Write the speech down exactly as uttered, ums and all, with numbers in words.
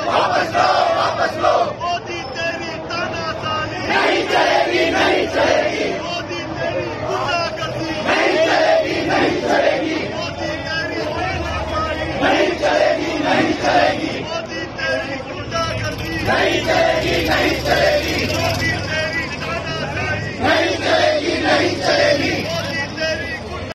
वापस लो वापस लो मोदी तेरी तानाशाही नहीं चलेगी नहीं चलेगी।